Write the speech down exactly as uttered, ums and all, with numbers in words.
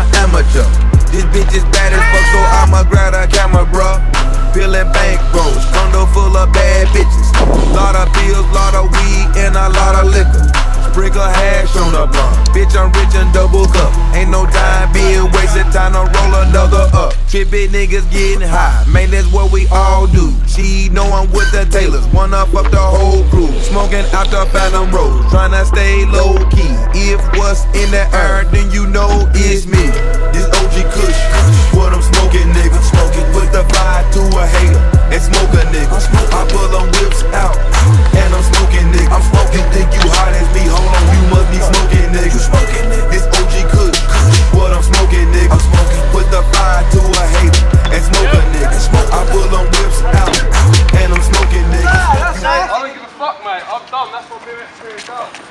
amateur. This bitch is bad as fuck, so I'ma grab a camera, bruh. Peeling bank rolls, condo full of bad bitches. Lot of pills, lot of weed, and a lot of liquor. Sprinkle hash on the blunt. Bitch, I'm rich and double cup. Ain't no time being wasted, time to roll another up. Trippin' niggas getting high, man, that's what we all do. She know I'm with the Taylors, wanna fuck the whole crew. Smoking out the Farnham road, tryna stay low key. If what's in the air, then you know it's me.